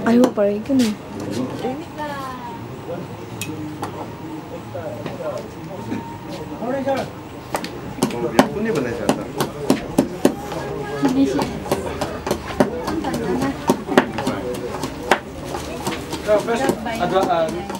আহিব পাৰে কি নাই কোনে বনাইছে আচাৰ First,